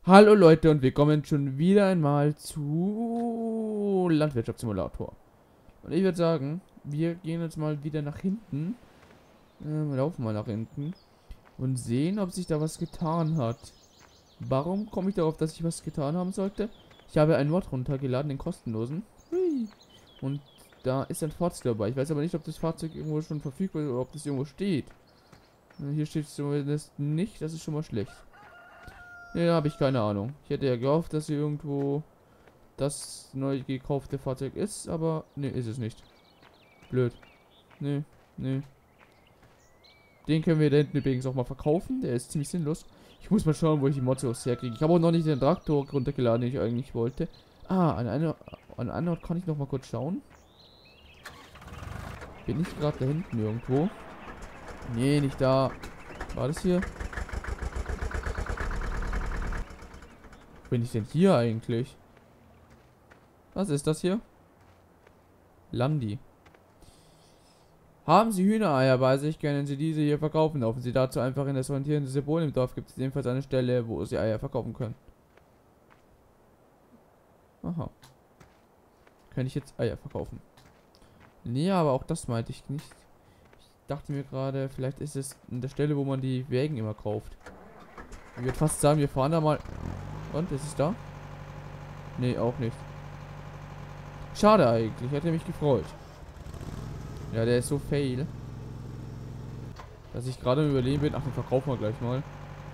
Hallo Leute und willkommen schon wieder einmal zu Landwirtschaftssimulator. Und ich würde sagen, wir gehen jetzt mal wieder nach hinten, wir laufen mal nach hinten und sehen, ob sich da was getan hat. Warum komme ich darauf, dass ich was getan haben sollte? Ich habe einen Mod runtergeladen, den kostenlosen. Hui. Und da ist ein Fahrzeug dabei. Ich weiß aber nicht, ob das Fahrzeug irgendwo schon verfügbar ist oder ob das irgendwo steht. Hier steht es zumindest nicht, das ist schon mal schlecht. Ne, da habe ich keine Ahnung. Ich hätte ja gehofft, dass hier irgendwo das neu gekaufte Fahrzeug ist, aber ne, ist es nicht. Blöd. Ne, ne. Den können wir da hinten übrigens auch mal verkaufen. Der ist ziemlich sinnlos. Ich muss mal schauen, wo ich die Mods aus herkriege. Ich habe auch noch nicht den Traktor runtergeladen, den ich eigentlich wollte. Ah, an einem Ort kann ich noch mal kurz schauen. Bin ich gerade da hinten irgendwo? Nee, nicht da. War das hier? Wo bin ich denn hier eigentlich? Was ist das hier? Landi. Haben Sie Hühnereier bei sich, können Sie diese hier verkaufen. Laufen Sie dazu einfach in das orientierende Symbol. Im Dorf gibt es ebenfalls eine Stelle, wo Sie Eier verkaufen können. Aha. Kann ich jetzt Eier verkaufen? Nee, aber auch das meinte ich nicht. Ich dachte mir gerade, vielleicht ist es an der Stelle, wo man die Wägen immer kauft. Ich würde fast sagen, wir fahren da mal. Und, ist es da? Nee, auch nicht. Schade eigentlich, hätte mich gefreut. Ja, der ist so fail, dass ich gerade im Überlegen bin. Ach, den verkaufen wir gleich mal.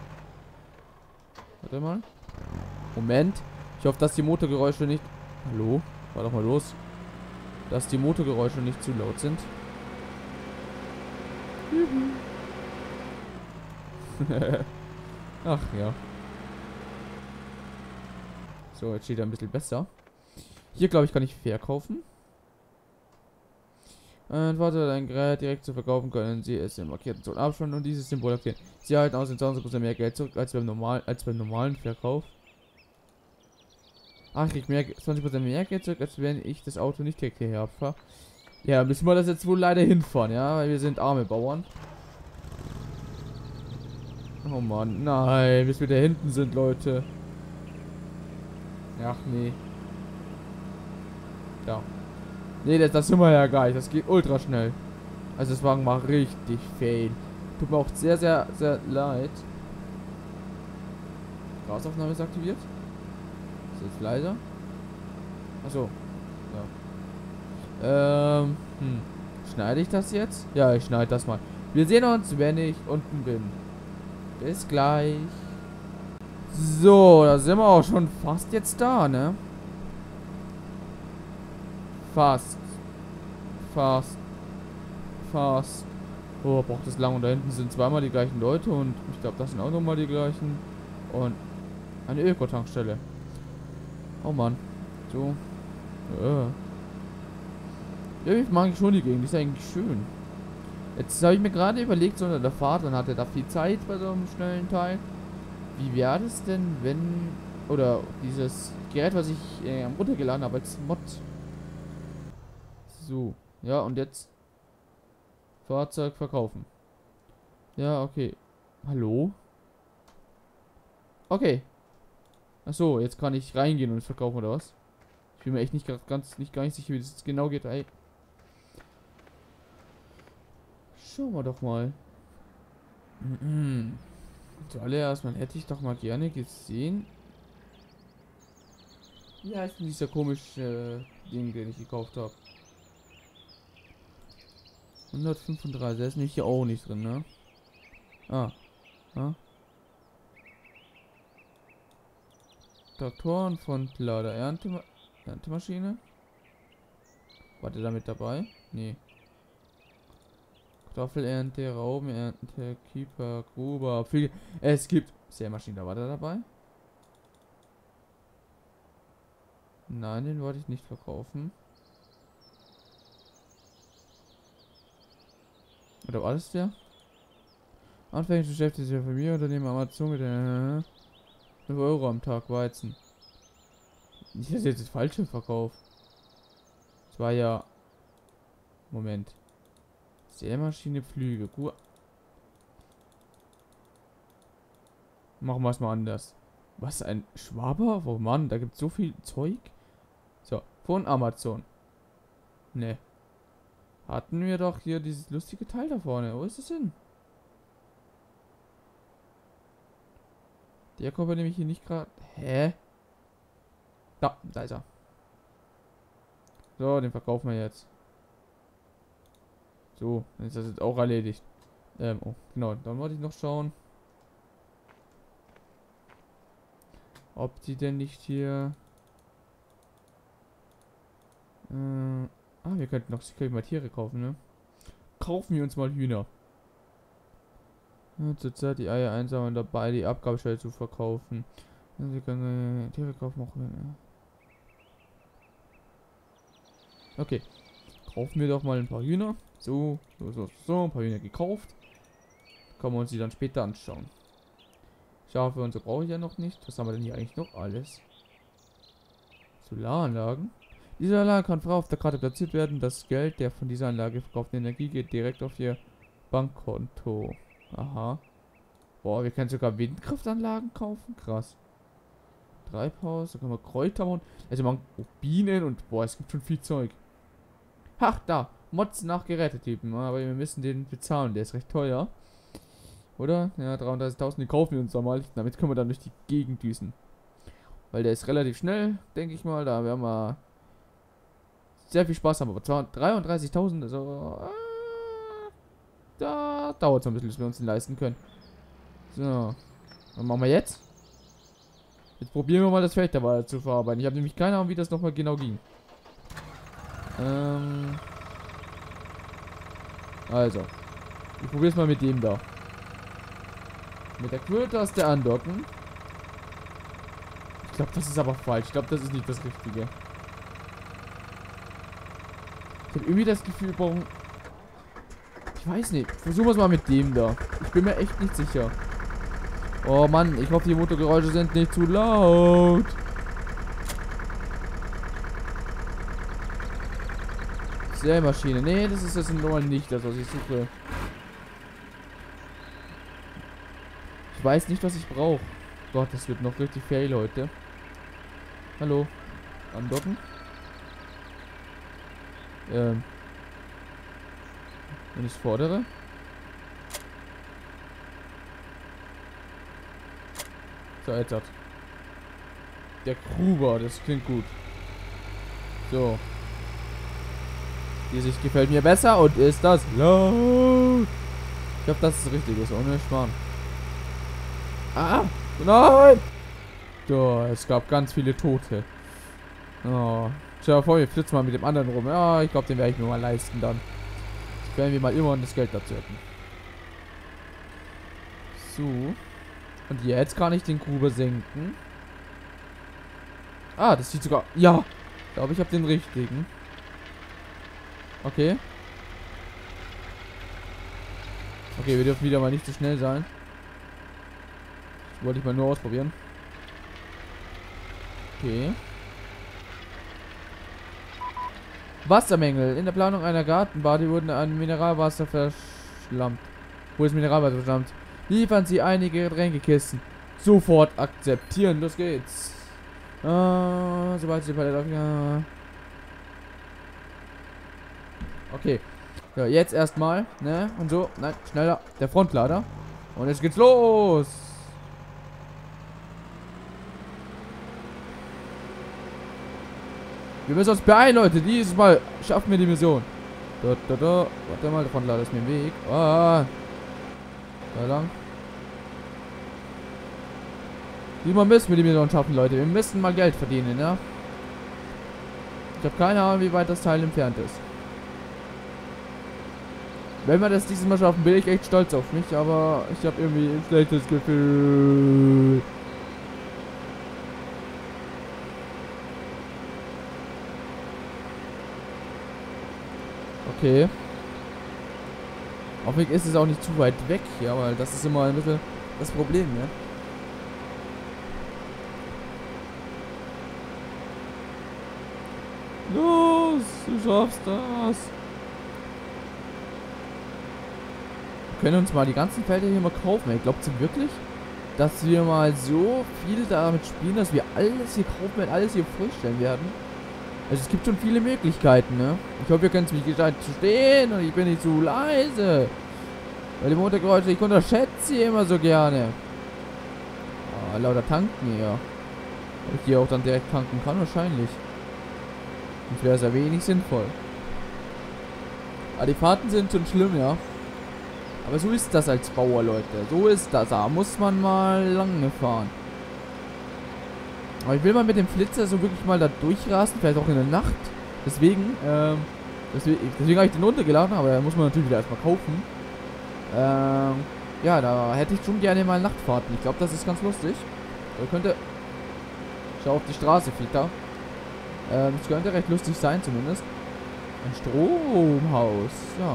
Warte mal. Moment. Ich hoffe, dass die Motorgeräusche nicht... Hallo? War doch mal los. Dass die Motorgeräusche nicht zu laut sind. Ach ja. So, jetzt steht er ein bisschen besser. Hier, glaube ich, kann ich verkaufen. Und warte, ein Gerät direkt zu verkaufen können Sie es im markierten Zonen abschauen und dieses Symbol aktivieren. Sie erhalten außerdem 20% mehr Geld zurück als beim normalen Verkauf. Ach, ich krieg mehr, 20% mehr Geld zurück, als wenn ich das Auto nicht direkt hierher abfahre. Ja, müssen wir das jetzt wohl leider hinfahren, ja? Weil wir sind arme Bauern. Oh Mann, nein, bis wir da hinten sind, Leute. Ach nee. Ja. Nee, das sind wir ja gar nicht. Das geht ultra schnell. Also das Wagen war richtig fail. Tut mir auch sehr, sehr, sehr leid. Gasaufnahme ist aktiviert. Ist jetzt leiser. Achso. Ja. Schneide ich das jetzt? Ja, ich schneide das mal. Wir sehen uns, wenn ich unten bin. Bis gleich. So, da sind wir auch schon fast jetzt da, ne? Fast. Fast. Fast. Oh, braucht das lang. Und da hinten sind zweimal die gleichen Leute. Und ich glaube, das sind auch nochmal die gleichen. Und eine Öko-Tankstelle. Oh Mann. So. Irgendwie mag ich schon die Gegend. Die ist eigentlich schön. Jetzt habe ich mir gerade überlegt, so unter der Fahrt, dann hat er da viel Zeit bei so einem schnellen Teil. Wie wäre das denn, wenn... Oder dieses Gerät, was ich runtergeladen habe als Mod. So. Ja, und jetzt Fahrzeug verkaufen. Ja, okay. Hallo? Okay. Achso, jetzt kann ich reingehen und es verkaufen, oder was? Ich bin mir echt nicht gar nicht sicher, wie das jetzt genau geht. Ey. Schauen wir doch mal. Zuallererst mal hätte ich doch mal gerne gesehen. Wie heißt denn dieser komische Ding, den ich gekauft habe? 135, der ist nicht hier auch nicht drin, ne? Ah. Ah. Traktoren von Lader Erntemaschine. War der damit dabei? Nee. Kartoffelernte, Raubenernte, Keeper, Gruber, Pflege. Es gibt Sämaschine, da war der dabei? Nein, den wollte ich nicht verkaufen. Oder war das der? Anfänglich beschäftigt sich der Familienunternehmen Amazon mit der 5 € am Tag Weizen. Nicht, dass ich jetzt das falsche Verkauf. Es war ja... Moment. Sämaschine, Pflüge. Gut. Machen wir es mal anders. Was, ein Schwaber? Oh Mann, da gibt es so viel Zeug. So, von Amazon. Ne. Hatten wir doch hier dieses lustige Teil da vorne. Wo ist es hin? Der kommt nämlich hier nicht gerade. Hä? Da ist er. So, den verkaufen wir jetzt. So, dann ist das jetzt auch erledigt. Oh, genau. Dann wollte ich noch schauen, ob die denn nicht hier... wir könnten noch mal Tiere kaufen, ne? Kaufen wir uns mal Hühner. Ja, zurzeit die Eier einsammeln, dabei die Abgabestelle zu verkaufen. Sie können Tiere kaufen auch. Okay. Kaufen wir doch mal ein paar Hühner. So, ein paar Hühner gekauft. Können wir uns die dann später anschauen. Schafe und so brauche ich ja noch nicht. Was haben wir denn hier eigentlich noch alles? Solaranlagen. Diese Anlage kann frei auf der Karte platziert werden. Das Geld der von dieser Anlage verkauften Energie geht direkt auf ihr Bankkonto. Aha. Boah, wir können sogar Windkraftanlagen kaufen. Krass. Treibhaus, da können wir Kräuter bauen. Also man Bienen und boah, es gibt schon viel Zeug. Ach, da. Mods nach Gerätetypen. Aber wir müssen den bezahlen. Der ist recht teuer. Oder? Ja, 33.000. Den kaufen wir uns doch mal. Damit können wir dann durch die Gegend düsen. Weil der ist relativ schnell, denke ich mal. Da werden wir sehr viel Spaß haben. Aber 33.000, also... da dauert es ein bisschen, bis wir uns den leisten können. So. Was machen wir jetzt? Jetzt probieren wir mal das Feld dabei zu verarbeiten. Ich habe nämlich keine Ahnung, wie das nochmal genau ging. Also. Ich probiere es mal mit dem da. Mit der Quirl-Taste andocken. Ich glaube, das ist aber falsch. Ich glaube, das ist nicht das Richtige. Ich habe irgendwie das Gefühl, warum... Ich weiß nicht. Versuchen wir es mal mit dem da. Ich bin mir echt nicht sicher. Oh Mann, ich hoffe, die Motorgeräusche sind nicht zu laut. Sämaschine. Nee, das ist das normal nicht das, was ich suche. Ich weiß nicht, was ich brauche. Gott, das wird noch richtig fail heute. Hallo. Andocken. Wenn ich fordere. So, jetzt hat. Der Gruber, das klingt gut. So. Die Sicht gefällt mir besser und ist das laut. Ich glaube, das ist richtig ist, ohne Schmarrn. Ah! Nein! So, es gab ganz viele Tote. Oh. Stell dir vor, wir flitzen mal mit dem anderen rum. Ja, ich glaube, den werde ich mir mal leisten dann. Das werden wir mal immer das Geld dazu hätten. So. Und jetzt kann ich den Gruber senken. Ah, das sieht sogar... Ja! Ich glaube, ich habe den richtigen. Okay. Okay, wir dürfen wieder mal nicht zu schnell sein. Das wollte ich mal nur ausprobieren. Okay. Wassermängel. In der Planung einer Gartenbade wurden ein Mineralwasser verschlammt. Wo ist Mineralwasser verschlammt? Liefern Sie einige Getränkekisten. Sofort akzeptieren. Los geht's. Sobald Sie die Palette auf... Ja. Okay. Ja, jetzt erstmal, ne? Und so. Nein, schneller. Der Frontlader. Und jetzt geht's los. Wir müssen uns beeilen, Leute. Dieses Mal schaffen wir die Mission. Warte mal, der Frontlader ist mir im Weg. Da lang. Diesmal müssen wir die Mission schaffen, Leute. Wir müssen mal Geld verdienen, ja? Ich habe keine Ahnung, wie weit das Teil entfernt ist. Wenn wir das dieses Mal schaffen, bin ich echt stolz auf mich, aber ich habe irgendwie ein schlechtes Gefühl. Okay. Hoffentlich ist es auch nicht zu weit weg hier, weil das ist immer ein bisschen das Problem, ja. Los, du schaffst das. Wir können uns mal die ganzen Felder hier mal kaufen. Ey, glaubt ihr wirklich, dass wir mal so viel damit spielen, dass wir alles hier kaufen und alles hier vorstellen werden. Also es gibt schon viele Möglichkeiten, ne? Ich hoffe, ihr könnt mich gescheit verstehen und ich bin nicht zu leise. Weil die Motorgeräusche, ich unterschätze sie immer so gerne. Ah, lauter tanken hier. Ob ich hier auch dann direkt tanken kann, wahrscheinlich. Sonst wäre es ja wenig sinnvoll. Aber die Fahrten sind schon schlimm, ja. Aber so ist das als Bauer, Leute. So ist das. Da muss man mal lange fahren. Aber ich will mal mit dem Flitzer so wirklich mal da durchrasen. Vielleicht auch in der Nacht. Deswegen habe ich den runtergeladen. Aber da muss man natürlich wieder erstmal kaufen. Ja, da hätte ich schon gerne mal Nachtfahrten. Ich glaube, das ist ganz lustig. Könnte... Schau auf die Straße, Fita. Das könnte recht lustig sein, zumindest. Ein Stromhaus. Ja.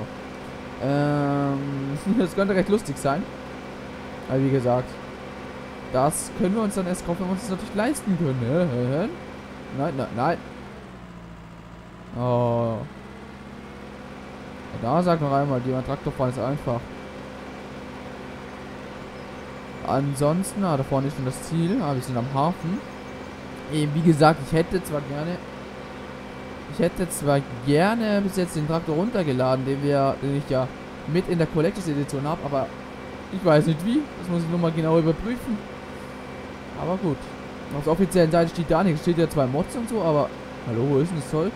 Das könnte recht lustig sein. Aber wie gesagt, das können wir uns dann erst kaufen, wenn wir uns das natürlich leisten können. Nein, nein, nein. Oh. Da sagt noch einmal, die Traktorfahren ist einfach. Ansonsten, da vorne ist schon das Ziel. Wir sind am Hafen. Wie gesagt, ich hätte zwar gerne bis jetzt den Traktor runtergeladen, den ich ja mit in der Collectors Edition habe, aber ich weiß nicht wie. Das muss ich nochmal genau überprüfen. Aber gut. Auf der offiziellen Seite steht da nichts. Steht ja 2 Mods und so, aber... Hallo, wo ist denn das Zeug?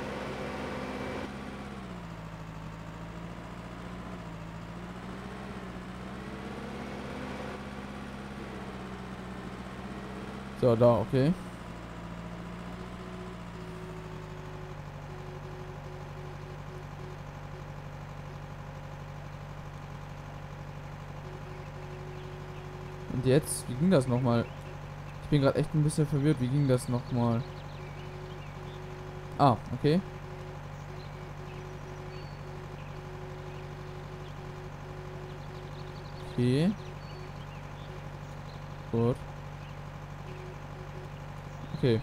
So, da, okay. Und jetzt, wie ging das nochmal? Ich bin gerade echt ein bisschen verwirrt. Wie ging das nochmal? Ah, okay. Okay. Gut. Okay.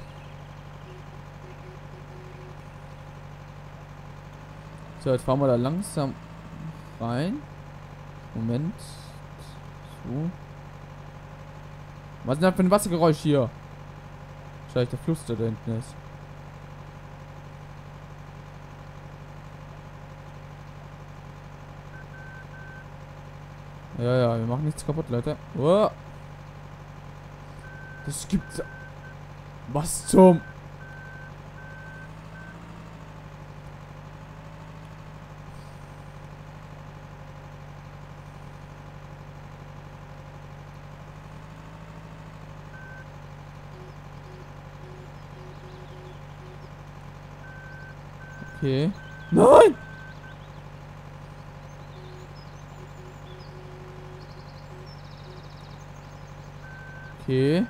So, jetzt fahren wir da langsam rein. Moment. So. Was ist denn das für ein Wassergeräusch hier? Wahrscheinlich der Fluss, der da hinten ist. Ja, ja, wir machen nichts kaputt, Leute. Oh. Das gibt's. Was zum... Okay. Nein! Okay.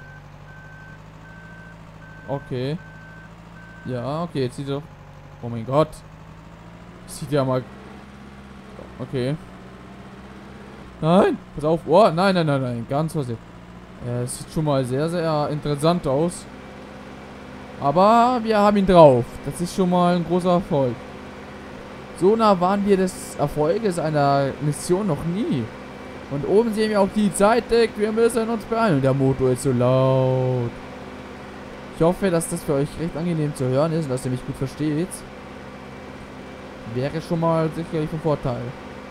Okay. Ja, okay, jetzt sieht er... Oh mein Gott. Sieht ja mal... Okay. Nein! Pass auf. Oh, nein, nein, nein, nein. Ganz vorsichtig. Es sieht schon mal sehr, sehr interessant aus. Aber wir haben ihn drauf. Das ist schon mal ein großer Erfolg. So nah waren wir des Erfolges einer Mission noch nie. Und oben sehen wir auch die Zeit. Wir müssen uns beeilen. Der Motor ist so laut. Ich hoffe, dass das für euch recht angenehm zu hören ist und dass ihr mich gut versteht. Wäre schon mal sicherlich von Vorteil.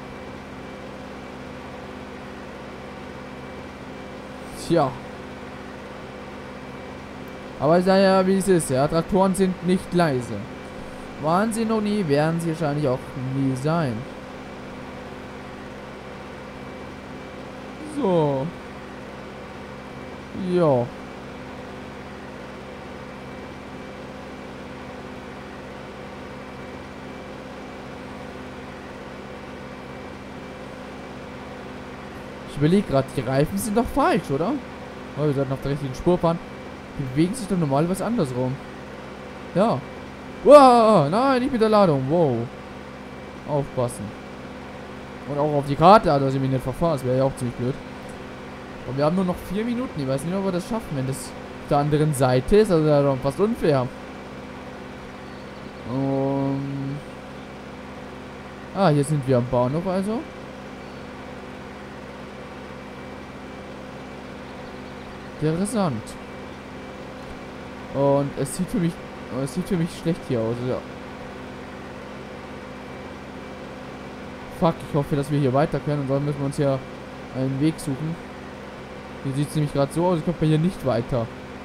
Tja. Aber ich sage ja, wie es ist, ja. Traktoren sind nicht leise. Waren sie noch nie, werden sie wahrscheinlich auch nie sein. So. Ja. Ich überlege gerade, die Reifen sind doch falsch, oder? Oh, wir sollten auf der richtigen Spur fahren. Die bewegen sich doch normalerweise andersrum. Ja. Wow, nein, nicht mit der Ladung. Wow. Aufpassen. Und auch auf die Karte, dass ich mich nicht verfahre. Das wäre ja auch ziemlich blöd. Und wir haben nur noch 4 Minuten. Ich weiß nicht, ob wir das schaffen, wenn das auf der anderen Seite ist. Also das ist doch fast unfair. Hier sind wir am Bahnhof also. Interessant. Und es sieht für mich schlecht hier aus. Ja. Fuck, ich hoffe, dass wir hier weiter können. Und dann müssen wir uns ja einen Weg suchen. Hier sieht es nämlich gerade so aus, als kommt man hier nicht weiter.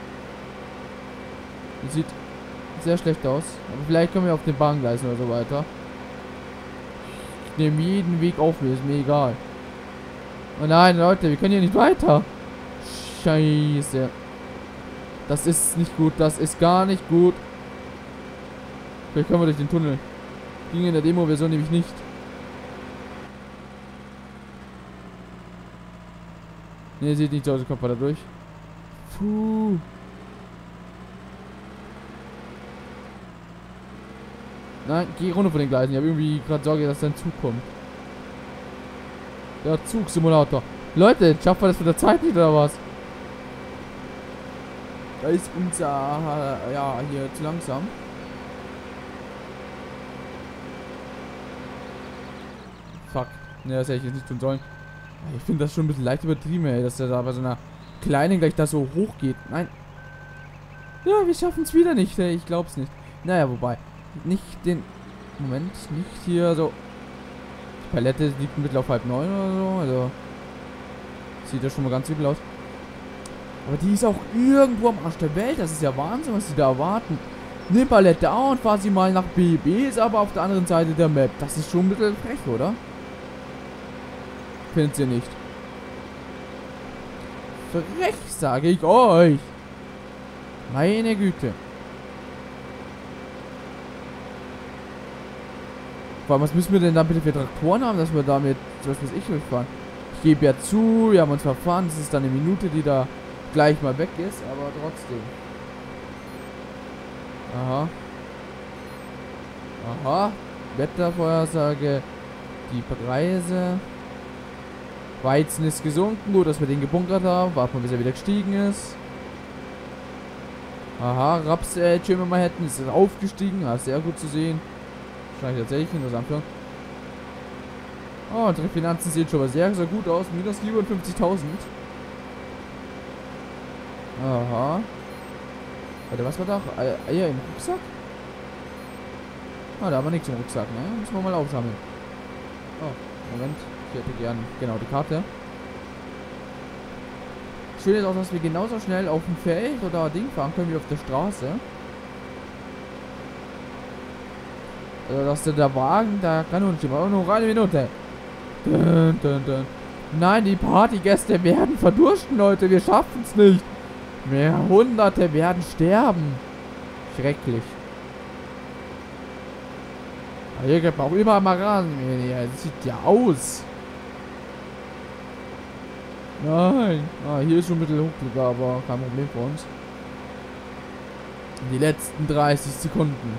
Das sieht sehr schlecht aus. Aber vielleicht kommen wir auf den Bahngleisen oder so weiter. Ich nehme jeden Weg auf, mir ist mir egal. Oh nein, Leute, wir können hier nicht weiter. Scheiße. Das ist nicht gut, das ist gar nicht gut. Vielleicht können wir durch den Tunnel. Ging in der Demo-Version nämlich nicht. Ne, sieht nicht so aus, als kommt man da durch. Puh. Nein, geh runter von den Gleisen. Ich habe irgendwie gerade Sorge, dass da ein Zug kommt. Der Zugsimulator. Leute, schaffen wir das mit der Zeit nicht oder was? Da ist unser... ja, hier zu langsam. Fuck. Ne, das hätte ich jetzt nicht tun sollen. Ich finde das schon ein bisschen leicht übertrieben, ey, dass der da bei so einer kleinen gleich da so hoch geht. Nein. Ja, wir schaffen es wieder nicht, ey. Ich glaub's nicht. Naja, wobei. Nicht den... Moment, nicht hier so... Die Palette liegt mittlerweile auf 8:30 oder so. Also... Sieht ja schon mal ganz übel aus. Aber die ist auch irgendwo am Arsch der Welt. Das ist ja Wahnsinn, was die da erwarten. Nimm Palette A und fahr sie mal nach BB, ist aber auf der anderen Seite der Map. Das ist schon ein bisschen frech, oder? Findet ihr nicht? Frech, sage ich euch. Meine Güte. Vor allem, was müssen wir denn da bitte für Traktoren haben, dass wir damit, was weiß ich, durchfahren? Ich gebe ja zu, wir haben uns verfahren. Das ist dann eine Minute, die da gleich mal weg ist, aber trotzdem. Aha. Aha. Wettervorhersage. Die Preise. Weizen ist gesunken. Gut, dass wir den gebunkert haben. Warten wir, bis er wieder gestiegen ist. Aha. Raps, schön, wenn wir hätten. Ist aufgestiegen. Ja, sehr gut zu sehen. Wahrscheinlich tatsächlich interessant. Oh, unsere Finanzen sehen schon mal sehr, sehr gut aus. Minus 57.000. Aha. Warte, was war da? Eier im Rucksack? Ah, da haben wir nichts im Rucksack, ne? Müssen wir mal aufsammeln. Oh, Moment. Ich hätte gern, genau, die Karte. Schön ist auch, dass wir genauso schnell auf dem Feld oder Ding fahren können wie auf der Straße. Also, dass der Wagen, da kann uns immer nur eine Minute. Dun, dun, dun. Nein, die Partygäste werden verdursten, Leute. Wir schaffen es nicht. Mehr Hunderte werden sterben. Schrecklich. Aber hier geht man auch überall mal ran. Ja, das sieht ja aus. Nein. Ah, hier ist schon ein bisschen Hochblick, aber kein Problem für uns. Die letzten 30 Sekunden.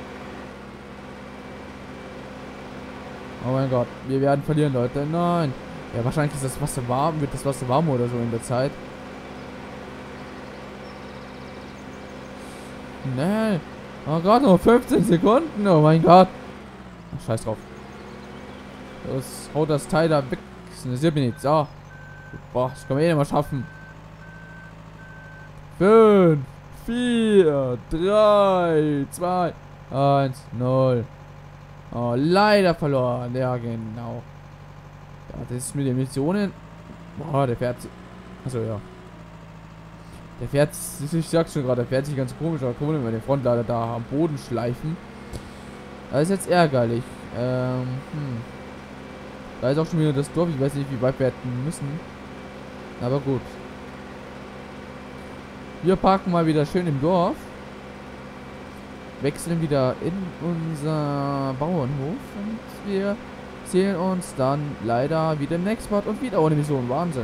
Oh mein Gott, wir werden verlieren, Leute. Nein. Ja, wahrscheinlich ist das Wasser warm, wird das Wasser warm oder so in der Zeit. Nein. Oh Gott, noch 15 Sekunden. Oh mein Gott. Ach, scheiß drauf. Los, haut das Teil da weg. Das interessiert mich nicht. So. Boah, das können wir eh nicht mal schaffen. 5, 4, 3, 2, 1, 0. Oh, leider verloren. Ja, genau. Ja, das ist mit den Missionen. Boah, der fährt. Achso, ja. Der fährt, ich sag's schon gerade, der fährt sich ganz komisch, aber komisch, wenn wir den Frontlader da am Boden schleifen. Das ist jetzt ärgerlich. Da ist auch schon wieder das Dorf. Ich weiß nicht, wie weit wir hätten müssen. Aber gut. Wir parken mal wieder schön im Dorf. Wechseln wieder in unser Bauernhof. Und wir sehen uns dann leider wieder im nächsten Part und wieder ohne Mission. Wahnsinn.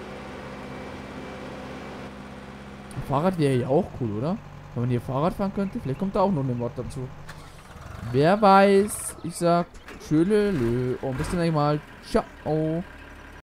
Fahrrad wäre ja auch cool, oder? Wenn man hier Fahrrad fahren könnte, vielleicht kommt da auch noch ein Mod dazu. Wer weiß. Ich sag tschüss und bis zum nächsten Mal. Ciao.